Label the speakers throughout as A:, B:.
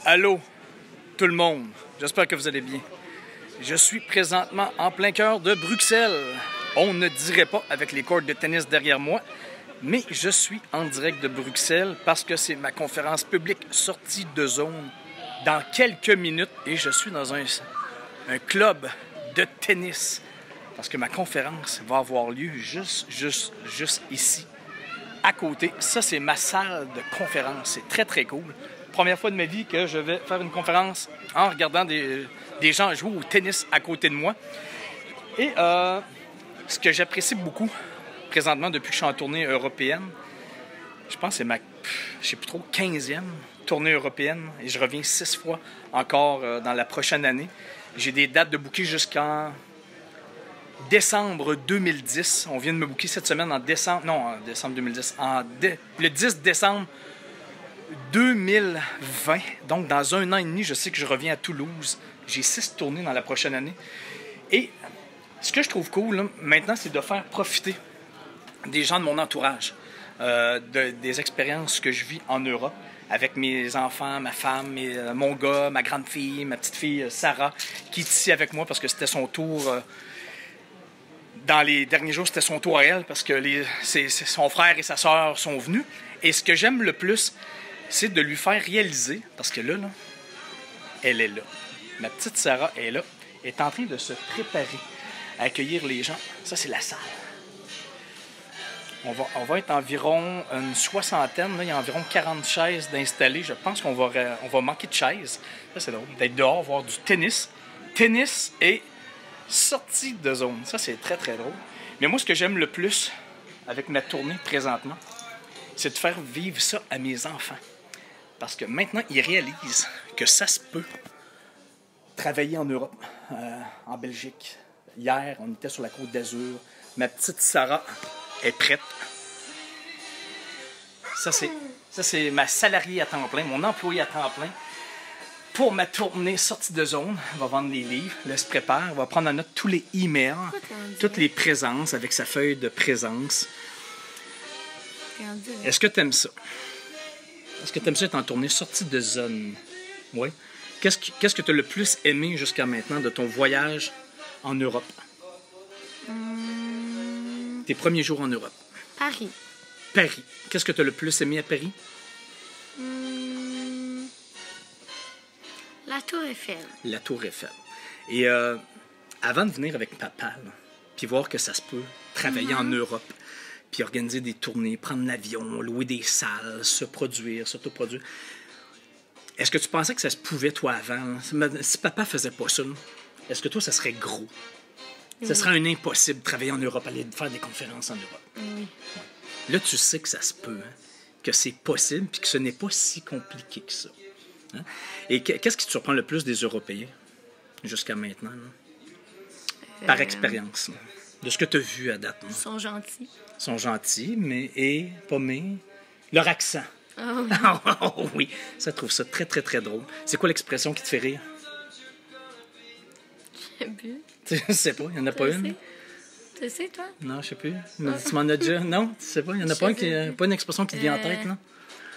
A: Allô, tout le monde. J'espère que vous allez bien. Je suis présentement en plein cœur de Bruxelles. On ne dirait pas avec les courts de tennis derrière moi, mais je suis en direct de Bruxelles parce que c'est ma conférence publique sortie de zone dans quelques minutes et je suis dans un club de tennis parce que ma conférence va avoir lieu juste ici, à côté. Ça, c'est ma salle de conférence. C'est très, très cool. Première fois de ma vie que je vais faire une conférence en regardant des gens jouer au tennis à côté de moi. Et ce que j'apprécie beaucoup présentement depuis que je suis en tournée européenne, je pense que c'est je sais plus trop, 15e tournée européenne et je reviens 6 fois encore dans la prochaine année. J'ai des dates de booking jusqu'en décembre 2010. On vient de me booker cette semaine en décembre 2010, le 10 décembre 2020. Donc, dans un an et demi, je sais que je reviens à Toulouse. J'ai 6 tournées dans la prochaine année. Et ce que je trouve cool, là, maintenant, c'est de faire profiter des gens de mon entourage, des expériences que je vis en Europe avec mes enfants, ma femme, mon gars, ma grande fille, ma petite fille Sarah, qui est ici avec moi parce que c'était son tour. Dans les derniers jours, c'était son tour à elle parce que son frère et sa sœur sont venus. Et ce que j'aime le plus, c'est de lui faire réaliser, parce que là, elle est là. Ma petite Sarah est là, est en train de se préparer à accueillir les gens. Ça, c'est la salle. On va être environ une soixantaine. Là, il y a environ 40 chaises d'installer. Je pense qu'on va manquer de chaises. Ça, c'est drôle. D'être dehors, voir du tennis. Tennis et sortie de zone. Ça, c'est très, très drôle. Mais moi, ce que j'aime le plus avec ma tournée présentement, c'est de faire vivre ça à mes enfants. Parce que maintenant, ils réalisent que ça se peut travailler en Europe, en Belgique. Hier, on était sur la Côte d'Azur. Ma petite Sarah est prête. Ça, c'est ma salariée à temps plein, mon employé à temps plein. Pour ma tournée sortie de zone, elle va vendre les livres, elle se prépare, elle va prendre en note tous les emails, toutes les présences avec sa feuille de présence. Est-ce que tu aimes ça? Est-ce que tu aimes ça être en tournée sortie de zone? Oui. Qu'est-ce que tu as le plus aimé jusqu'à maintenant de ton voyage en Europe? Tes premiers jours en Europe?
B: Paris.
A: Paris. Qu'est-ce que tu as le plus aimé à Paris?
B: La Tour Eiffel.
A: La Tour Eiffel. Et avant de venir avec papa, là, puis voir que ça se peut, travailler en Europe, puis organiser des tournées, prendre l'avion, louer des salles, s'autoproduire. Est-ce que tu pensais que ça se pouvait, toi, avant? Si papa faisait pas ça, est-ce que toi, ça serait gros? Oui. Ça serait un impossible de travailler en Europe, aller faire des conférences en Europe.
B: Oui.
A: Là, tu sais que ça se peut, que c'est possible, puis que ce n'est pas si compliqué que ça. Hein? Et qu'est-ce qui te surprend le plus des Européens jusqu'à maintenant, par expérience, de ce que tu as vu à date?
B: Ils sont gentils.
A: Ils sont gentils, mais leur accent.
B: Oh.
A: Oh, oui, ça trouve ça très, très, très drôle. C'est quoi l'expression qui te fait rire?
B: Je sais plus.
A: Tu sais pas, il n'y en a pas une?
B: Tu sais, toi?
A: Non, je sais plus. Tu m'en as déjà... Non, tu sais pas, il n'y en a pas une expression qui te vient en tête, non?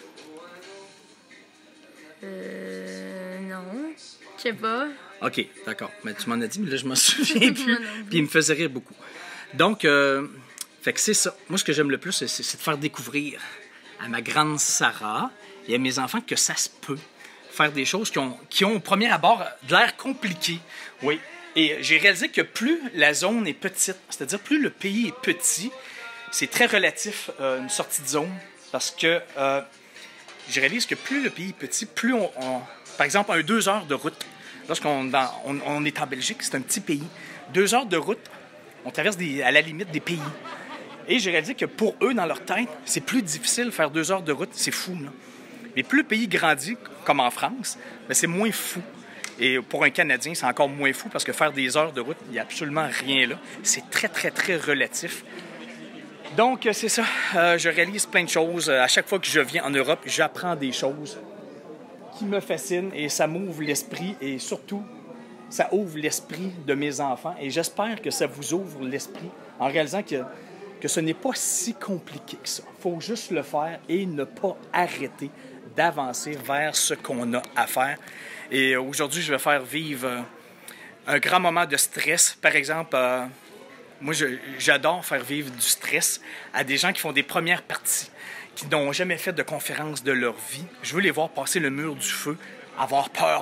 B: Non, je sais pas.
A: OK, d'accord. Mais tu m'en as dit, mais là, je m'en souviens plus. Puis il me faisait rire beaucoup. Donc, fait que c'est ça. Moi, ce que j'aime le plus, c'est de faire découvrir à ma grande Sarah et à mes enfants que ça se peut faire des choses qui ont au premier abord de l'air compliqué. Oui. Et j'ai réalisé que plus la zone est petite, c'est-à-dire plus le pays est petit, c'est très relatif une sortie de zone parce que je réalise que plus le pays est petit, plus par exemple, 2 heures de route, lorsqu'on est en Belgique, c'est un petit pays, 2 heures de route, on traverse à la limite des pays. Et j'ai réalisé que pour eux, dans leur tête, c'est plus difficile de faire 2 heures de route. C'est fou, là. Mais plus le pays grandit, comme en France, bien, c'est moins fou. Et pour un Canadien, c'est encore moins fou parce que faire des heures de route, il n'y a absolument rien là. C'est très, très, très relatif. Donc, c'est ça. Je réalise plein de choses. À chaque fois que je viens en Europe, j'apprends des choses qui me fascinent et ça m'ouvre l'esprit et surtout, ça ouvre l'esprit de mes enfants. Et j'espère que ça vous ouvre l'esprit en réalisant que ce n'est pas si compliqué que ça. Il faut juste le faire et ne pas arrêter d'avancer vers ce qu'on a à faire. Et aujourd'hui, je vais faire vivre un grand moment de stress. Par exemple, moi, j'adore faire vivre du stress à des gens qui font des premières parties, qui n'ont jamais fait de conférence de leur vie. Je veux les voir passer le mur du feu, avoir peur,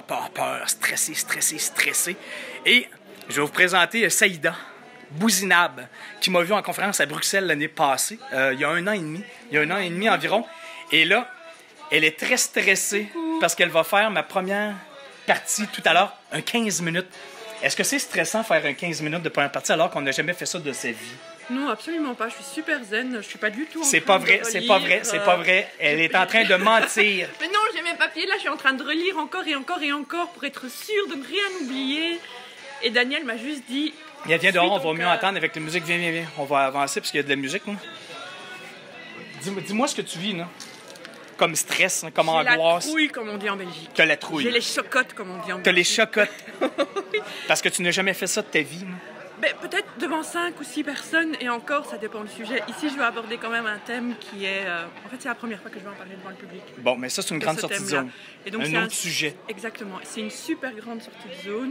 A: stressé. Et je vais vous présenter Saïda Bouzinab, qui m'a vu en conférence à Bruxelles l'année passée, il y a un an et demi environ. Et là, elle est très stressée parce qu'elle va faire ma première partie tout à l'heure, un 15 minutes. Est-ce que c'est stressant faire un 15 minutes de première partie alors qu'on n'a jamais fait ça de sa vie?
C: Non, absolument pas. Je suis super zen. Je suis pas du tout en
A: C'est
C: train
A: pas vrai,
C: de
A: c'est
C: relire,
A: pas vrai, c'est pas vrai. Elle est en train de mentir.
C: Mais non, j'ai mes papiers là. Je suis en train de relire encore et encore et encore pour être sûre de ne rien oublier. Et Daniel m'a juste dit...
A: Viens dehors, on
C: ton
A: va mieux
C: cœur.
A: entendre avec la musique. Viens. On va avancer parce qu'il y a de la musique, là. Dis-moi ce que tu vis, là. Comme stress, hein, comme
C: J'ai la
A: angoisse.
C: trouille, comme on dit en Belgique.
A: T'as la trouille.
C: J'ai les chocottes, comme on dit en
A: T'as les
C: Belgique.
A: chocottes.
C: Oui.
A: Parce que tu n'as jamais fait ça de ta vie, là.
C: Ben, peut-être devant 5 ou 6 personnes, et encore, ça dépend du sujet. Ici, je vais aborder quand même un thème qui est... En fait, c'est la première fois que je vais en parler devant le public.
A: Bon, mais ça, c'est une grande
C: ce
A: sortie de
C: thème-là.
A: zone.
C: Et donc,
A: Un
C: c'est
A: autre sujet.
C: Exactement. C'est une super grande sortie de zone.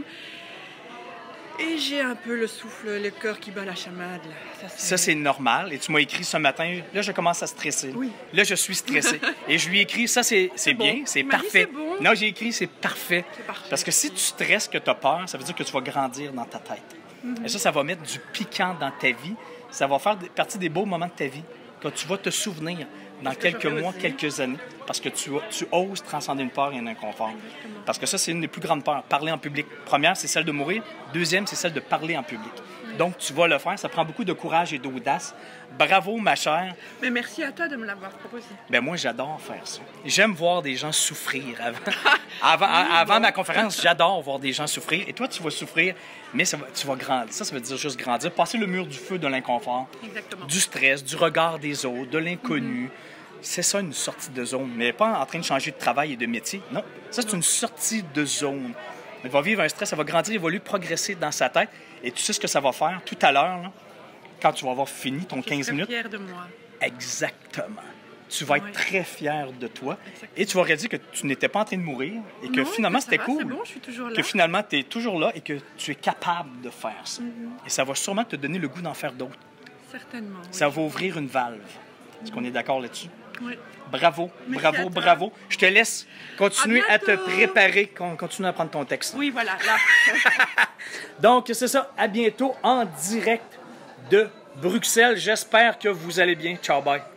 C: Et j'ai un peu le souffle, le cœur qui bat la chamade. Là.
A: Ça, c'est normal. Et tu m'as écrit ce matin, là, je commence à stresser.
C: Oui.
A: Là, je suis stressé. Et je lui ai écrit, ça, c'est
C: bon.
A: bien, c'est
C: Il m'a dit,
A: parfait.
C: c'est bon.
A: Non, j'ai écrit, c'est parfait.
C: C'est parfait.
A: Parce que si tu stresses, que tu as peur, ça veut dire que tu vas grandir dans ta tête. Et ça va mettre du piquant dans ta vie. Ça va faire partie des beaux moments de ta vie que tu vas te souvenir dans
C: ce que
A: quelques
C: je fais
A: mois,
C: aussi.
A: quelques années. Parce que tu oses transcender une peur et un inconfort.
C: Exactement.
A: Parce que ça, c'est une des plus grandes peurs. Parler en public. Première, c'est celle de mourir. Deuxième, c'est celle de parler en public. Donc, tu vas le faire. Ça prend beaucoup de courage et d'audace. Bravo, ma chère.
C: Mais merci à toi de me l'avoir proposé.
A: Ben moi, j'adore faire ça. J'aime voir des gens souffrir. Avant ma conférence, j'adore voir des gens souffrir. Et toi, tu vas souffrir, mais tu vas grandir. Ça veut dire juste grandir. Passer le mur du feu de l'inconfort,
C: Exactement.
A: du stress, du regard des autres, de l'inconnu. C'est ça, une sortie de zone. Mais pas en train de changer de travail et de métier. Non, ça, c'est une sortie de zone. Elle va vivre un stress, elle va grandir, évoluer, progresser dans sa tête. Et tu sais ce que ça va faire tout à l'heure, là, quand tu vas avoir fini ton 15
C: Je suis
A: minutes?
C: fière de moi.
A: Exactement. Tu vas être
C: Oui.
A: très fier de toi.
C: Exactement.
A: Et tu vas réaliser que tu n'étais pas en train de mourir et que
C: Non,
A: finalement,
C: ça
A: c'était
C: va,
A: cool.
C: C'est bon, je suis toujours là.
A: Que finalement, tu es toujours là et que tu es capable de faire ça. Et ça va sûrement te donner le goût d'en faire d'autres.
C: Certainement. Oui.
A: Ça va ouvrir une valve. Est-ce qu'on est d'accord là-dessus?
C: Oui.
A: Bravo,
C: Merci à
A: bravo,
C: toi.
A: bravo. Je te laisse continuer à te
C: bientôt.
A: préparer, continuer à prendre ton texte.
C: Oui, voilà, là.
A: Donc, c'est ça. À bientôt en direct de Bruxelles. J'espère que vous allez bien. Ciao, bye.